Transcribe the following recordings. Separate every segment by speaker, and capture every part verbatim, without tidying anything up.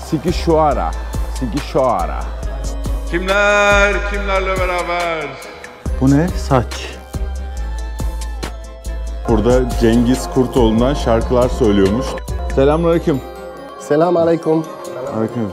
Speaker 1: Sigişoara. Sigişoara.
Speaker 2: Kimler kimlerle beraber?
Speaker 1: Bu ne? Saç. Burada Cengiz Kurtoğlu'ndan şarkılar söylüyormuş. Selamünaleyküm.
Speaker 3: Selam aleyküm.
Speaker 1: Aleyküm.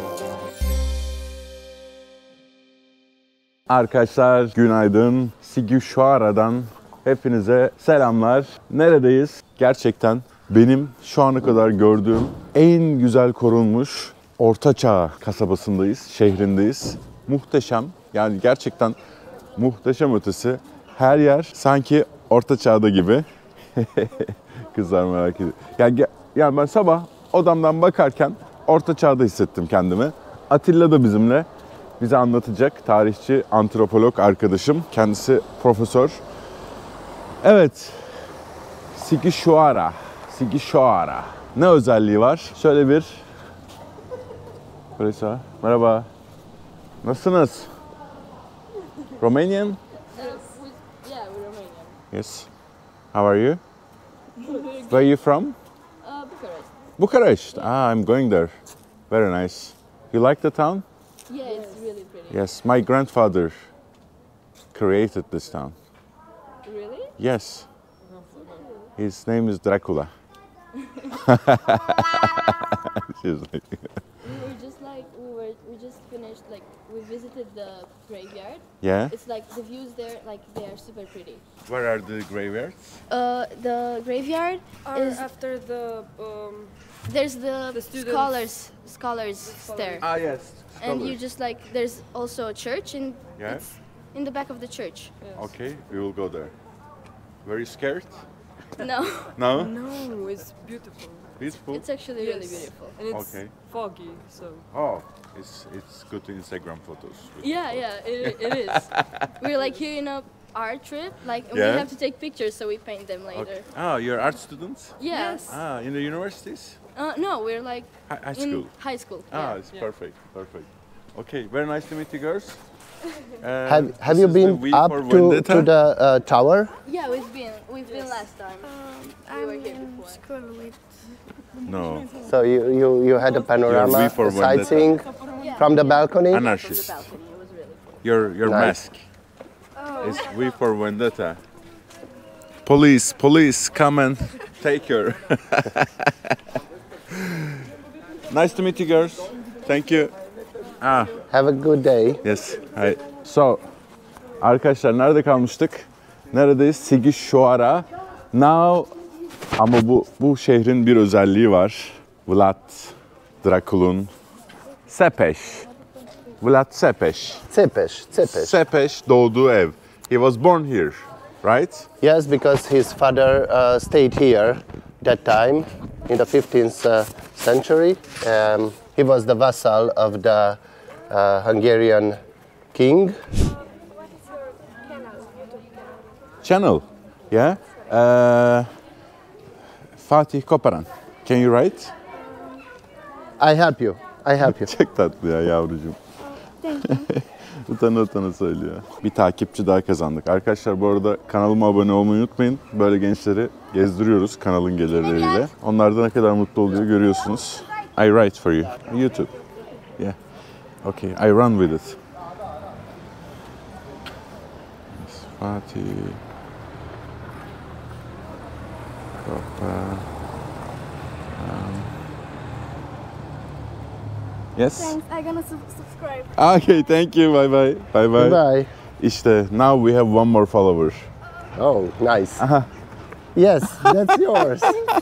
Speaker 1: Arkadaşlar günaydın. Sigişoara'dan hepinize selamlar. Neredeyiz? Gerçekten benim şu ana kadar gördüğüm en güzel korunmuş Ortaçağ kasabasındayız, şehrindeyiz. Muhteşem, yani gerçekten muhteşem ötesi. Her yer sanki Ortaçağ'da gibi. Kızlar merak ediyor. Yani, yani ben sabah odamdan bakarken Ortaçağ'da hissettim kendimi. Atilla da bizimle. Bize anlatacak tarihçi, antropolog arkadaşım. Kendisi profesör. Evet. Sigişoara. Sigişoara. Ne özelliği var? Şöyle bir... Polisa. Merhaba. Nasılsınız? Romanian?
Speaker 4: Uh, we, yeah, we're Romanian.
Speaker 1: Yes. How are you? Where are you from?
Speaker 4: Uh, Bucharest.
Speaker 1: Bucharest. Ah, I'm going there. Very nice. You like the town?
Speaker 4: Yeah, it's really pretty.
Speaker 1: Yes, my grandfather created this town.
Speaker 4: Really?
Speaker 1: Yes. His name is Dracula. She's like,
Speaker 4: We were just like we were we just finished like we visited the graveyard.
Speaker 1: yeah.
Speaker 4: It's like the views there like they are super pretty.
Speaker 1: Where are the graveyards?
Speaker 4: Uh, the graveyard
Speaker 5: Or
Speaker 4: is
Speaker 5: after the um,
Speaker 4: there's the,
Speaker 5: The students.
Speaker 4: scholars scholars
Speaker 5: scholars.
Speaker 4: there.
Speaker 1: Ah, yes.
Speaker 4: And you just like there's also a church and
Speaker 1: Yeah.
Speaker 4: it's in the back of the church.
Speaker 1: Okay, we will go there. Very scared?
Speaker 4: No,
Speaker 1: No?
Speaker 5: no, it's beautiful.
Speaker 1: Peaceful?
Speaker 4: it's actually really
Speaker 5: Yes.
Speaker 4: beautiful.
Speaker 5: And it's
Speaker 1: Okay.
Speaker 5: foggy, so
Speaker 1: Oh, it's it's good to Instagram photos. with
Speaker 4: Yeah,
Speaker 1: people.
Speaker 4: yeah, it, it is. We're like here in a art trip, like
Speaker 1: Yeah.
Speaker 4: we have to take pictures, so we paint them later.
Speaker 1: Okay. Ah, you're art students?
Speaker 4: Yeah.
Speaker 5: Yes.
Speaker 1: Ah, in the universities?
Speaker 4: Uh, no, we're like
Speaker 1: Hi- high
Speaker 4: in
Speaker 1: school?
Speaker 4: high school.
Speaker 1: Ah,
Speaker 4: yeah.
Speaker 1: it's
Speaker 5: Yeah.
Speaker 1: perfect, perfect. Okay, very nice to meet you girls. Uh,
Speaker 3: Have, have
Speaker 1: this
Speaker 3: you
Speaker 1: is the
Speaker 3: been
Speaker 1: V
Speaker 3: up
Speaker 1: for
Speaker 3: to,
Speaker 1: Vendetta.
Speaker 3: to the uh, tower?
Speaker 4: Yeah, we've been we've been last time.
Speaker 6: Um,
Speaker 4: were
Speaker 6: I'm
Speaker 4: here
Speaker 6: in
Speaker 4: before.
Speaker 6: school with
Speaker 1: No,
Speaker 3: So you, you, you had a panorama,
Speaker 1: V for Vendetta.
Speaker 3: sightseeing
Speaker 4: Yeah.
Speaker 3: from the balcony?
Speaker 4: From the
Speaker 1: anarchist.
Speaker 4: balcony, it was really cool.
Speaker 1: Your your
Speaker 3: Nice.
Speaker 1: mask is V for Vendetta. Police, police, come and take her. Nice to meet you girls. Thank you. Ah,
Speaker 3: Have a good day.
Speaker 1: yes. Hi. So, arkadaşlar nerede kalmıştık? Neredeyiz? Sigişoara. Now, ama bu bu şehrin bir özelliği var. Vlad Dracul'un Sepeş. Vlad Sepeş.
Speaker 3: Țepeș, Țepeș.
Speaker 1: Sepeş doğduğu ev. He was born here, right?
Speaker 3: Yes, because his father uh, stayed here that time in the fifteenth uh, century. Um, he was the vassal of the uh, Hungarian king.
Speaker 1: Channel, yeah. Uh, Fatih Koparan. Can you write?
Speaker 3: I help you. I help you.
Speaker 1: Çok tatlı ya yavrucuğum. Utana utana söylüyor. Bir takipçi daha kazandık. Arkadaşlar bu arada kanalıma abone olmayı unutmayın. Böyle gençleri gezdiriyoruz kanalın gelirleriyle. Onlar da ne kadar mutlu oluyor görüyorsunuz. I write for you. YouTube. Yeah. Okay, I run with it. Yes, Fatih. Koparan. Yes.
Speaker 6: thanks. I'm gonna su- subscribe.
Speaker 1: Okay, thank you. Bye bye. Bye bye.
Speaker 3: Bye.
Speaker 1: İşte now we have one more follower.
Speaker 3: Oh, nice. Yes, that's yours.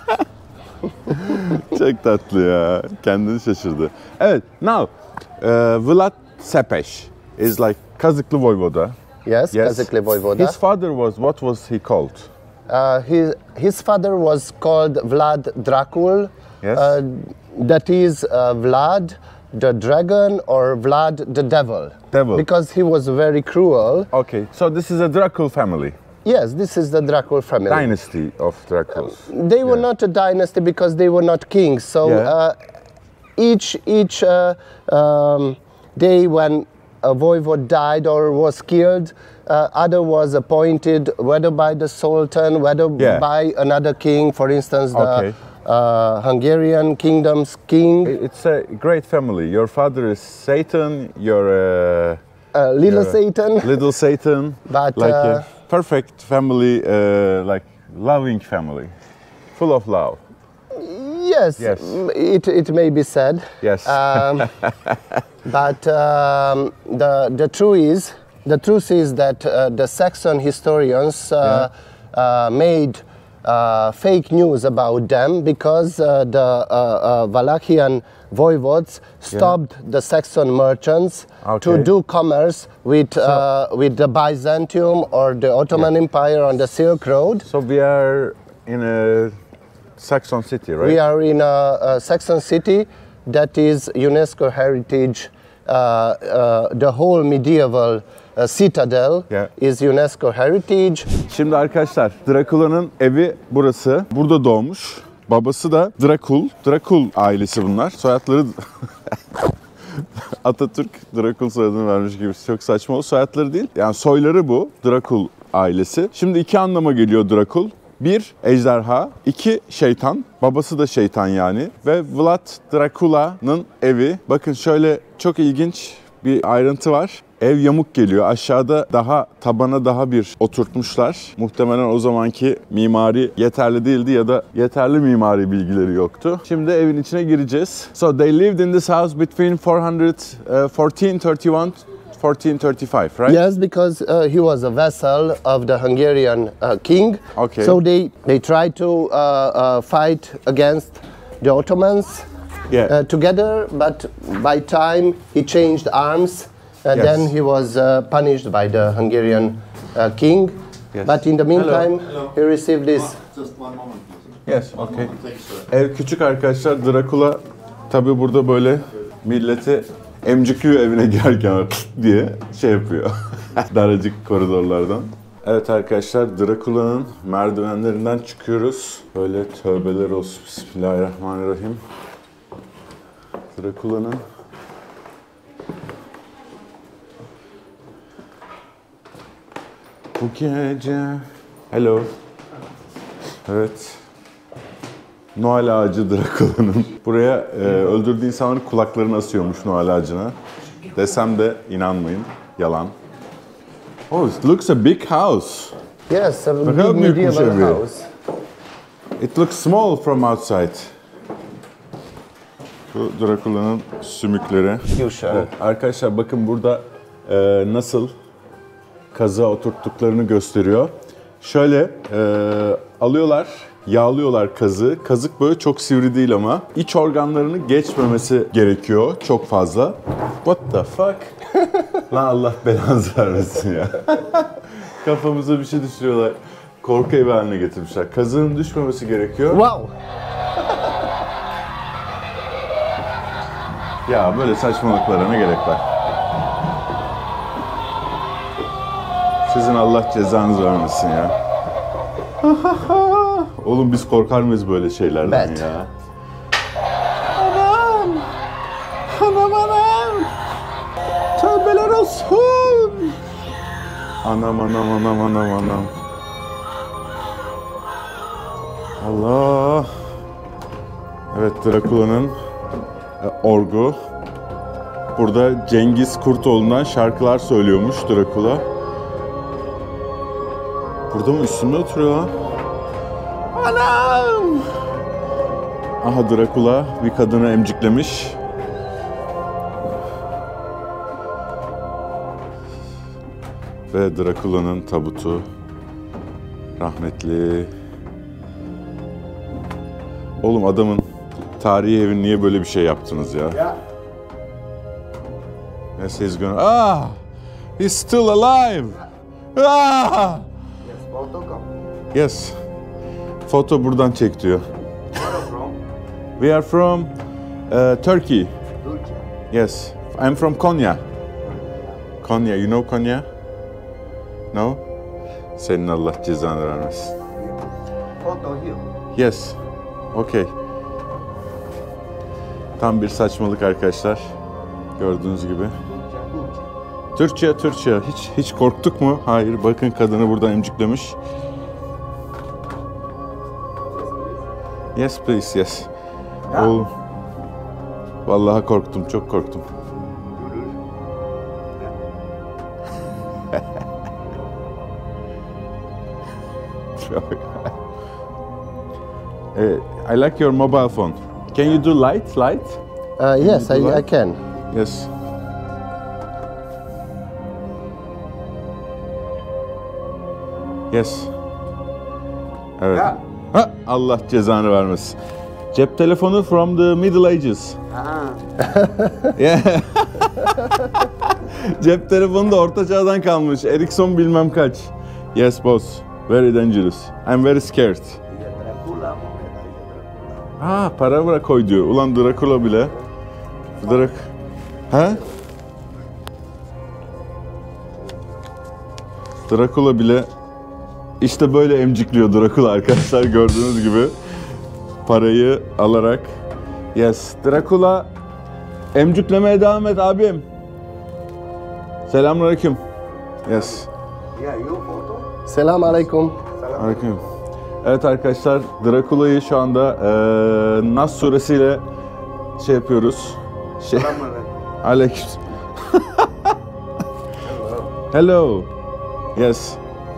Speaker 1: Çok tatlı ya. Kendini şaşırdı. Evet, now uh, Vlad Sepeş is like Kazıklı Voyvoda.
Speaker 3: Yes,
Speaker 1: Yes.
Speaker 3: Kazakli Voivoda.
Speaker 1: His father was, what was he called?
Speaker 3: Uh, his, his father was called Vlad Dracul.
Speaker 1: Yes.
Speaker 3: Uh, that is uh, Vlad the dragon or Vlad the devil.
Speaker 1: Devil.
Speaker 3: Because he was very cruel.
Speaker 1: Okay, so this is a Dracul family.
Speaker 3: Yes, this is the Dracul family.
Speaker 1: Dynasty of Draculs.
Speaker 3: They were
Speaker 1: Yeah.
Speaker 3: not a dynasty because they were not kings. So
Speaker 1: Yeah.
Speaker 3: uh, each each uh, um, day when a voivode died or was killed, uh, other was appointed, whether by the sultan, whether
Speaker 1: Yeah.
Speaker 3: by another king. For instance, the
Speaker 1: Okay.
Speaker 3: uh, Hungarian kingdom's king.
Speaker 1: It's a great family. Your father is Satan, you're
Speaker 3: Uh, little
Speaker 1: Yeah.
Speaker 3: Satan.
Speaker 1: a little Satan.
Speaker 3: But,
Speaker 1: like
Speaker 3: uh,
Speaker 1: a perfect family, uh, like loving family, full of love.
Speaker 3: Yes,
Speaker 1: Yes.
Speaker 3: m- It, it may be said.
Speaker 1: Yes.
Speaker 3: Um, but um, the, the, truth is, the truth is that uh, the Saxon historians uh, uh, made uh, fake news about them because uh, the uh, uh, Wallachian voivodes stopped the Saxon merchants
Speaker 1: Okay.
Speaker 3: to do commerce with, uh, with the Byzantium or the Ottoman Empire on the Silk Road.
Speaker 1: So we are in a Saxon city, right?
Speaker 3: We are in a, a Saxon city that is UNESCO heritage. Uh, uh, the whole medieval uh, citadel
Speaker 1: Yeah.
Speaker 3: is UNESCO heritage.
Speaker 1: Şimdi arkadaşlar Drakula'nın evi burası. Burada doğmuş. Babası da Drakul. Drakul ailesi bunlar. Soyadları Atatürk Drakul soyadını vermiş gibi çok saçma o. Soyadları değil. Yani soyları bu. Drakul ailesi. Şimdi iki anlama geliyor Drakul. Bir, ejderha. İki, şeytan. Babası da şeytan yani. Ve Vlad Drakula'nın evi. Bakın şöyle çok ilginç bir ayrıntı var. Ev yamuk geliyor. Aşağıda daha tabana daha bir oturtmuşlar. Muhtemelen o zamanki mimari yeterli değildi ya da yeterli mimari bilgileri yoktu. Şimdi evin içine gireceğiz. So they lived in this house between fourteen thirty-one fourteen thirty-five, right?
Speaker 3: Yes, because uh, he was a vassal of the Hungarian uh, king.
Speaker 1: Okay.
Speaker 3: So they, they tried to uh, uh, fight against the Ottomans
Speaker 1: Yeah.
Speaker 3: uh, together, but by time he changed arms. And
Speaker 1: Yes.
Speaker 3: then he was uh, punished by the Hungarian uh, king.
Speaker 1: Yes.
Speaker 3: But in the meantime,
Speaker 7: Hello.
Speaker 3: he received this.
Speaker 7: Just one moment, please.
Speaker 1: Yes,
Speaker 7: One
Speaker 1: okay.
Speaker 7: moment, thanks, sir.
Speaker 1: Ev küçük arkadaşlar. Drakula tabi burada böyle milleti emcikliyor evine girerken diye şey yapıyor. Daracık koridorlardan. Evet arkadaşlar Drakula'nın merdivenlerinden çıkıyoruz. Böyle tövbeler olsun. Bismillahirrahmanirrahim. Drakula'nın bu gece... Hello. Evet. Noel ağacı Drakula'nın. Buraya e, öldürdüğü insanların kulaklarını asıyormuş Noel ağacına. Desem de inanmayın. Yalan. Oh, it looks a big house.
Speaker 3: Yes, a big
Speaker 1: how büyükmüş
Speaker 3: medieval
Speaker 1: evi.
Speaker 3: house.
Speaker 1: It looks small from outside. Bu Drakula'nın sümükleri.
Speaker 3: Fuchsia.
Speaker 1: Evet, arkadaşlar bakın burada e, nasıl kazığa oturttuklarını gösteriyor. Şöyle e, alıyorlar, yağlıyorlar kazığı. Kazık böyle çok sivri değil ama iç organlarını geçmemesi gerekiyor çok fazla. What the fuck? Lan Allah belanızı vermesin ya. Kafamıza bir şey düşürüyorlar. Korku evi haline getirmişler. Kazığın düşmemesi gerekiyor.
Speaker 3: Wow!
Speaker 1: Ya böyle saçmalıklara ne gerek var? Sizin Allah cezanızı vermesin ya. Oğlum biz korkar mıyız böyle şeylerden
Speaker 3: Evet.
Speaker 1: ya? Anam! Anam anam! Tövbeler olsun! Anam anam anam anam anam. Allah! Evet Drakula'nın e, orgu. Burada Cengiz Kurtoğlu'ndan şarkılar söylüyormuş Drakula. Burada mı üstünde oturuyor lan? Anam! Aha Drakula bir kadını emciklemiş. Ve Drakula'nın tabutu. Rahmetli. Oğlum adamın tarihi evin niye böyle bir şey yaptınız ya? Yes, he's gonna... Ah! He's still alive! Ah! Yes. Foto buradan çek diyor. We are from uh, Turkey. Yes. I'm from Konya. Konya. You know Konya? No? Senin Allah cezanı vermesin. Yes. Okay. Tam bir saçmalık arkadaşlar. Gördüğünüz gibi. Türkçe, Türkçe. Hiç hiç korktuk mu? Hayır. Bakın kadını buradan emciklemiş. Yes please, yes. Oh. Vallahi korktum, çok korktum. uh, I like your mobile phone. Can you do light, light?
Speaker 3: Uh, yes,
Speaker 1: you do
Speaker 3: I, I
Speaker 1: light?
Speaker 3: can.
Speaker 1: Yes. Yes. Evet. Ha, Allah cezanı vermesin. Cep telefonu from the Middle Ages. Yeah. Cep telefonu da orta çağdan kalmış. Ericsson bilmem kaç. Yes boss. Very dangerous. I'm very scared. Ha, para bırak koy diyor. Ulan Dracula bile. Drak. Ha? Dracula bile işte böyle emcikliyor Dracula arkadaşlar, gördüğünüz gibi. Parayı alarak. Yes. Dracula emciklemeye devam et abim. Selamünaleyküm. Yes.
Speaker 3: Selam aleyküm.
Speaker 1: Aleyküm. Evet arkadaşlar, Dracula'yı şu anda e, Nas suresiyle şey yapıyoruz. Şey. Aleyküm. Hello. Yes.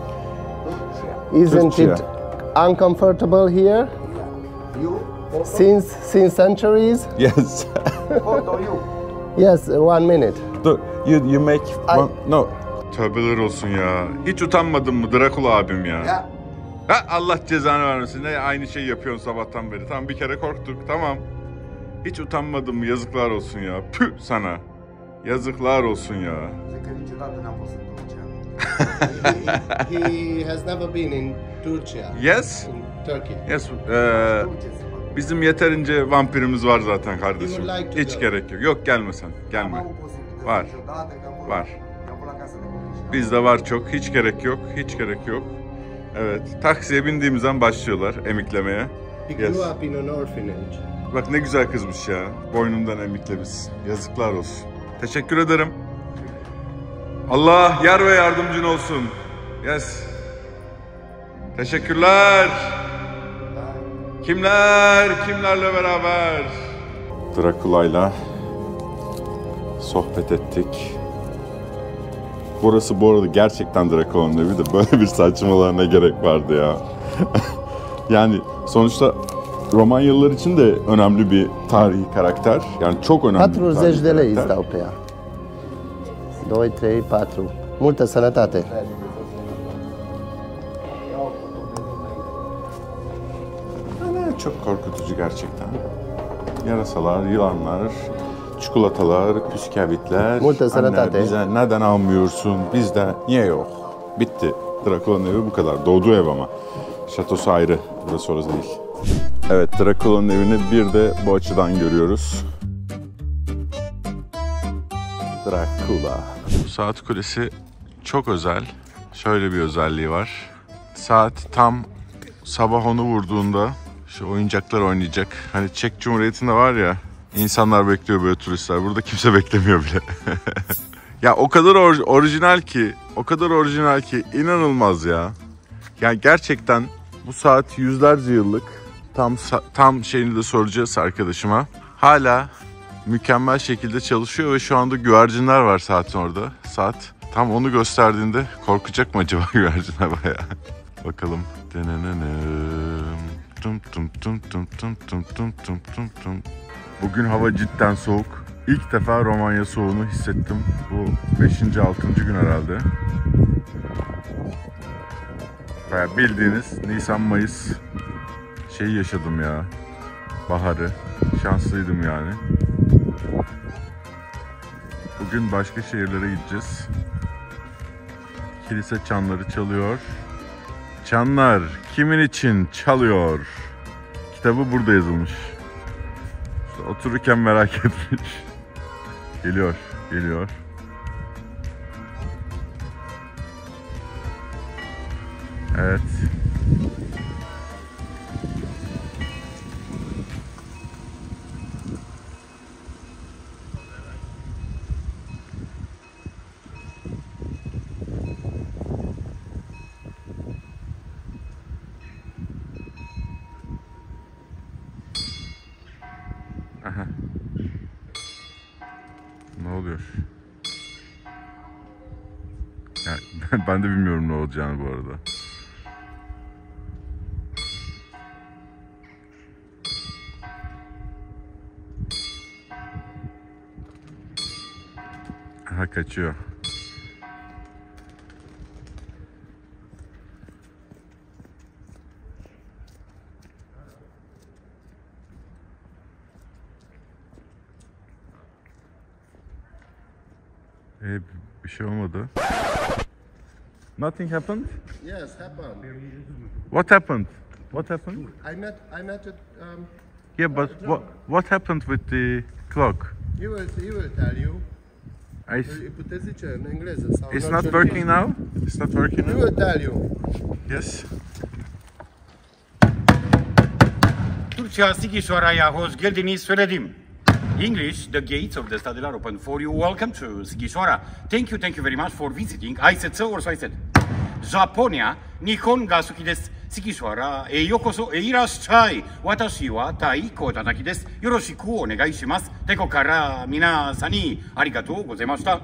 Speaker 3: Isn't
Speaker 1: Türkçe.
Speaker 3: it uncomfortable here? Since since centuries?
Speaker 1: Yes.
Speaker 3: Yes, one minute.
Speaker 1: Dur. You you make
Speaker 3: I-
Speaker 1: one, no. Tövbeler olsun ya. Hiç utanmadın mı Dracula abim ya?
Speaker 7: Ya.
Speaker 1: Ha, Allah cezanı vermesin. Ne aynı şeyi yapıyorsun sabahtan beri. Tamam, bir kere korktuk. Tamam. Hiç utanmadın mı? Yazıklar olsun ya. Püh sana. Yazıklar olsun ya.
Speaker 3: He has never been in Turkey.
Speaker 1: Yes.
Speaker 3: In Turkey.
Speaker 1: Yes. eee, bizim yeterince vampirimiz var zaten kardeşim.
Speaker 3: You would like to
Speaker 1: Hiç
Speaker 3: go?
Speaker 1: gerek yok. Yok, gelme sen. Gelme. Var. Var. Bizde var çok. Hiç gerek yok. Hiç gerek yok. Evet. Taksiye bindiğimizden başlıyorlar emiklemeye.
Speaker 3: He
Speaker 1: Yes.
Speaker 3: grew up in an orphanage.
Speaker 1: Bak ne güzel kızmış ya. Boynundan emiklemiş. Yazıklar olsun. Teşekkür ederim. Allah yar ve yardımcın olsun. Yes. Teşekkürler. Kimler, kimlerle beraber? Dracula'yla sohbet ettik. Burası bu arada gerçekten Dracula'nın evi de böyle bir saçmalığa ne gerek vardı ya. Yani sonuçta Romanyalılar için de önemli bir tarihi karakter. Yani çok önemli
Speaker 3: Patru
Speaker 1: bir tarihi
Speaker 3: zeci de lei
Speaker 1: karakter.
Speaker 3: stau pe ea. Doi, trei, patru. Multă sănătate.
Speaker 1: Yani çok korkutucu gerçekten. Yarasalar, yılanlar, çikolatalar, püskevitler.
Speaker 3: Multă sănătate.
Speaker 1: Anne, bize neden almıyorsun? Bizde niye yok? Bitti. Dracula'nın evi bu kadar. Doğduğu ev ama. Şatosu ayrı. Burası orası değil. Evet, Dracula'nın evini bir de bu açıdan görüyoruz. Dracula. Bu saat kulesi çok özel. Şöyle bir özelliği var. Saat tam sabah onu vurduğunda şu oyuncaklar oynayacak. Hani Çek Cumhuriyeti'nde var ya, insanlar bekliyor böyle turistler. Burada kimse beklemiyor bile. Ya o kadar or- orijinal ki, o kadar orijinal ki inanılmaz ya. Yani gerçekten bu saat yüzlerce yıllık. Tam tam şeyini de soracağız arkadaşıma. Hala mükemmel şekilde çalışıyor ve şu anda güvercinler var saatin orada. Saat tam onu gösterdiğinde korkacak mı acaba güvercinler bayağı? Bakalım. Tum tum tum tum tum tum tum tum tum tum. Bugün hava cidden soğuk. İlk defa Romanya soğuğunu hissettim. Bu beşinci altıncı gün herhalde. Bayağı bildiğiniz Nisan-Mayıs şeyi yaşadım ya. Baharı. Şanslıydım yani. Bugün başka şehirlere gideceğiz. Kilise çanları çalıyor. Çanlar kimin için çalıyor? Kitabı burada yazılmış. İşte otururken merak etmiş. Geliyor, geliyor. Evet. oluyor? Yani ben, ben de bilmiyorum ne olacağını bu arada. Ha, kaçıyor. Ee, bir şey olmadı. Nothing happened?
Speaker 3: Yes, happened.
Speaker 1: What happened? What happened?
Speaker 3: I met I met it. Um,
Speaker 1: Yeah, but what what happened with the clock?
Speaker 3: he will he will tell you.
Speaker 1: I,
Speaker 3: Ipotezi în engleză sau
Speaker 1: it's
Speaker 3: în
Speaker 1: not
Speaker 3: orice
Speaker 1: working
Speaker 3: limbă.
Speaker 1: now? It's not working
Speaker 3: He
Speaker 1: now?
Speaker 3: will tell you.
Speaker 1: Yes.
Speaker 8: Turcia Sighișoara'ya hoş geldiniz söyledim. English, the gates of the study are open for you. Welcome to Sighișoara. Thank you, thank you very much for visiting. I said so or so I said. Japonia, Nihon ga suki desu. Sighișoara, e yokoso e irashai. Watashi wa taiko tataki desu. Yoroshiku onegai shimasu. Deko kara minasan ni arigatou gozaimashita.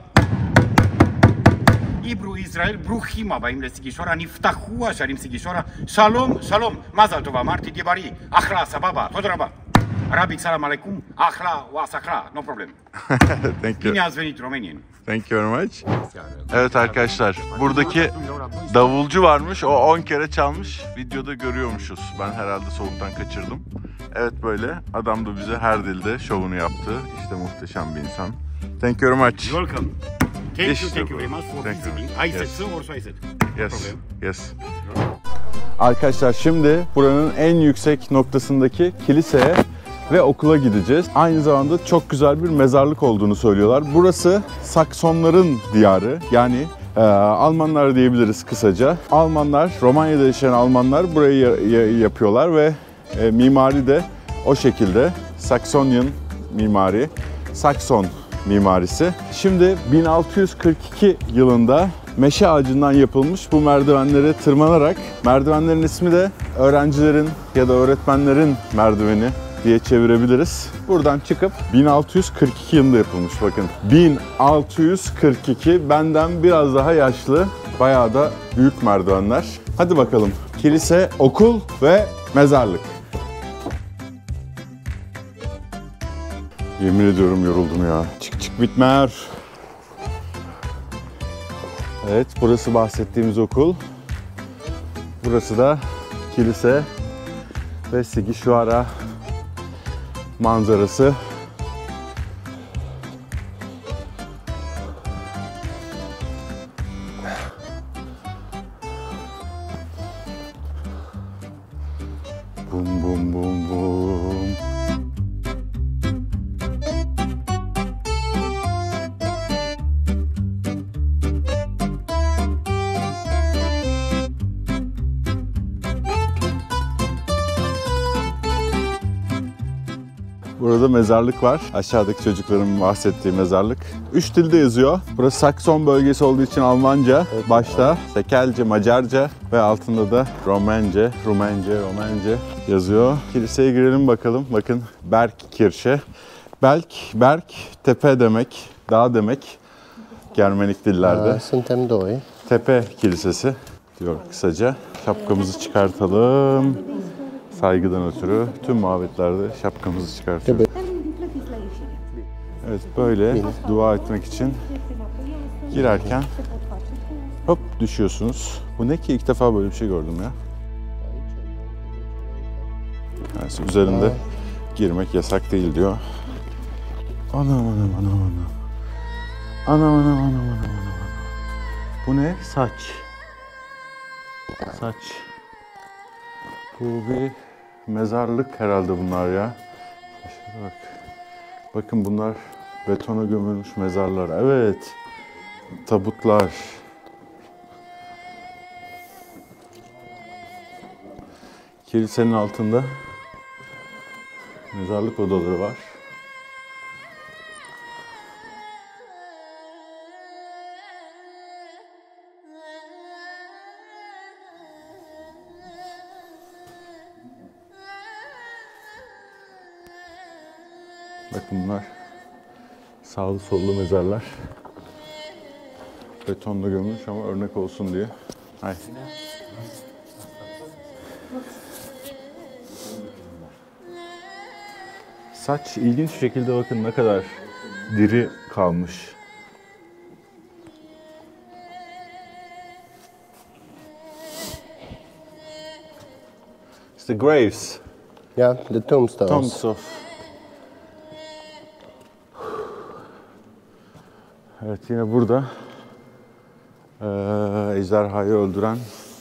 Speaker 8: Ibru Israel, bruchim abim le Sighișoara, niftahu asharim Sighișoara. Shalom, shalom, mazal tov amarti dibari. Ahla sababa, todraba. Arabic salam aleikum, ahla wa sakla, no problem.
Speaker 1: Thank you.
Speaker 8: Bine ați venit Romanian.
Speaker 1: Thank you very much. Evet arkadaşlar, buradaki davulcu varmış, o on kere çalmış, videoda görüyormuşuz. Ben herhalde soğuktan kaçırdım. Evet, böyle adam da bize her dilde şovunu yaptı. İşte muhteşem bir insan. Thank you very much.
Speaker 8: Welcome. Thank
Speaker 1: İşte
Speaker 8: you, thank you
Speaker 1: bu.
Speaker 8: very much for
Speaker 1: Thank you.
Speaker 8: visiting. I said
Speaker 1: Yes.
Speaker 8: so or so I said. No
Speaker 1: Yes,
Speaker 8: problem.
Speaker 1: yes. Arkadaşlar, şimdi buranın en yüksek noktasındaki kiliseye ve okula gideceğiz. Aynı zamanda çok güzel bir mezarlık olduğunu söylüyorlar. Burası Saksonların diyarı, yani e, Almanlar diyebiliriz kısaca. Almanlar, Romanya'da yaşayan Almanlar burayı ya- ya- yapıyorlar ve e, mimari de o şekilde. Saksonyan mimari, Sakson mimarisi. Şimdi bin altı yüz kırk iki yılında meşe ağacından yapılmış bu merdivenlere tırmanarak, merdivenlerin ismi de öğrencilerin ya da öğretmenlerin merdiveni diye çevirebiliriz. Buradan çıkıp bin altı yüz kırk iki yılında yapılmış, bakın. bin altı yüz kırk iki, benden biraz daha yaşlı, bayağı da büyük merdivenler. Hadi bakalım. Kilise, okul ve mezarlık. Yemin ediyorum yoruldum ya. Çık çık bitmer. Evet, burası bahsettiğimiz okul. Burası da kilise ve Sighișoara manzarası. Bum bum bum bum. Burada mezarlık var. Aşağıdaki çocukların bahsettiği mezarlık. Üç dilde yazıyor. Burası Sakson bölgesi olduğu için Almanca başta, Sekelce, Macarca ve altında da Romence, Rumence, Romence yazıyor. Kiliseye girelim bakalım. Bakın, Bergkirche. Berg, Berg, tepe demek, dağ demek. Germenik dillerde.
Speaker 3: Uh, suntem doi.
Speaker 1: Tepe Kilisesi diyor kısaca. Şapkamızı çıkartalım. Saygıdan ötürü tüm mabetlerde şapkamızı çıkartıyoruz. Evet, böyle dua etmek için girerken hop düşüyorsunuz. Bu ne ki, ilk defa böyle bir şey gördüm ya. Yani üzerinde girmek yasak değil diyor. Anam anam anam anam. Anam anam anam anam anam. Bu ne? Saç. Saç. Bu bir mezarlık herhalde bunlar ya. Şuraya bak. Bakın, bunlar betona gömülmüş mezarlar. Evet. Tabutlar. Kilisenin altında mezarlık odaları var. Bakın, bunlar Sağlı sollu mezarlar. Betonla gömülmüş ama örnek olsun diye. Hay. Saç ilginç bir şekilde bakın ne kadar diri kalmış. It's the graves.
Speaker 3: Yeah, the tombstones.
Speaker 1: Tombs of. Evet, yine burada eee ejderhayı öldüren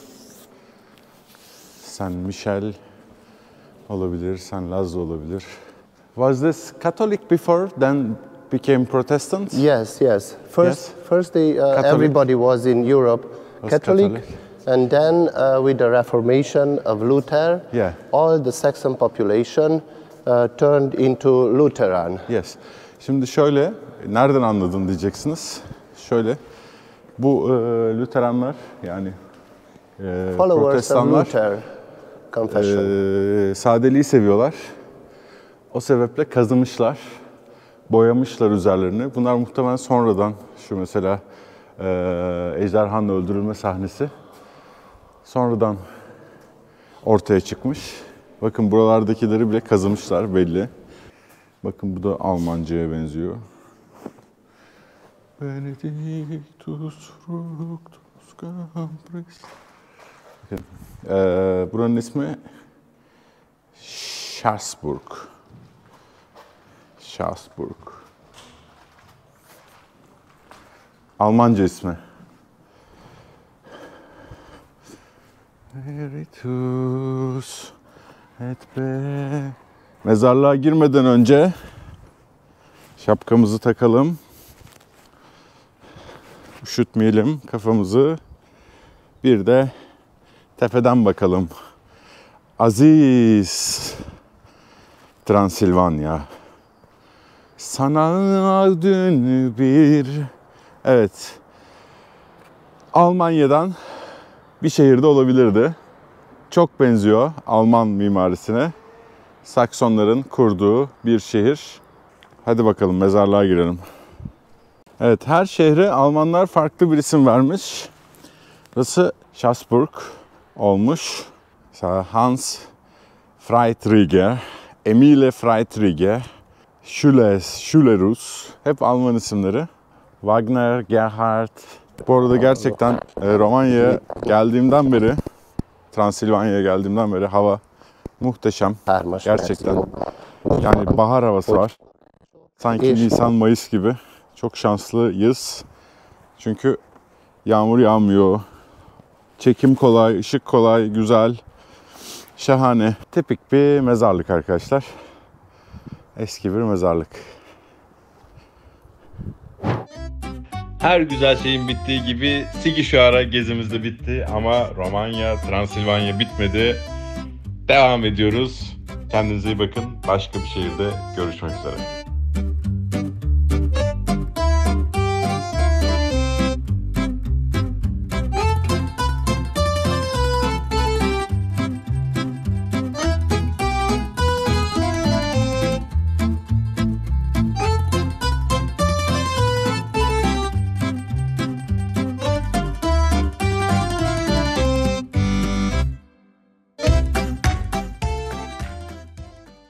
Speaker 1: Saint Michel olabilir, Saint Laz olabilir. Was this Catholic before, then became Protestant?
Speaker 3: Yes, yes. First,
Speaker 1: Yes.
Speaker 3: first they, uh,
Speaker 1: Catholic.
Speaker 3: everybody was in Europe
Speaker 1: Was
Speaker 3: Catholic,
Speaker 1: Catholic.
Speaker 3: and then uh, with the Reformation of Luther,
Speaker 1: Yeah.
Speaker 3: all the Saxon population uh, turned into Lutheran.
Speaker 1: Yes. Şimdi şöyle, nereden anladın diyeceksiniz. Şöyle, bu e, Lüteranlar yani e,
Speaker 3: Followers of
Speaker 1: Protestanlar
Speaker 3: Luther confession.
Speaker 1: e, sadeliği seviyorlar. O sebeple kazımışlar, boyamışlar üzerlerini. Bunlar muhtemelen sonradan, şu mesela e, ejderhanın öldürülme sahnesi sonradan ortaya çıkmış. Bakın buralardakileri bile kazımışlar belli. Bakın bu da Almanca'ya benziyor. Benedictus fructus campris. Bakın, e, buranın ismi Schaßburg. Schaßburg. Almanca ismi. Meritus et be. Mezarlığa girmeden önce şapkamızı takalım. Üşütmeyelim kafamızı. Bir de tepeden bakalım. Aziz Transilvanya. Sana dün bir... Evet. Almanya'dan bir şehirde olabilirdi. Çok benziyor Alman mimarisine. Saksonların kurduğu bir şehir. Hadi bakalım mezarlığa girelim. Evet, her şehre Almanlar farklı bir isim vermiş. Burası Schaßburg olmuş. Mesela Hans Freitrige, Emile Freitrige, Schüles, Schülerus. Hep Alman isimleri. Wagner, Gerhard. Bu arada gerçekten e, Romanya'ya geldiğimden beri, Transilvanya'ya geldiğimden beri hava muhteşem.
Speaker 3: Hármas
Speaker 1: Gerçekten. Yani bahar havası var. Sanki
Speaker 3: İyi.
Speaker 1: Nisan, Mayıs gibi. Çok şanslıyız. Çünkü yağmur yağmıyor. Çekim kolay, ışık kolay, güzel. Şahane. Tipik bir mezarlık arkadaşlar. Eski bir mezarlık.
Speaker 2: Her güzel şeyin bittiği gibi Sigişoara gezimiz de bitti ama Romanya, Transilvanya bitmedi. Devam ediyoruz. Kendinize iyi bakın. Başka bir şehirde görüşmek üzere.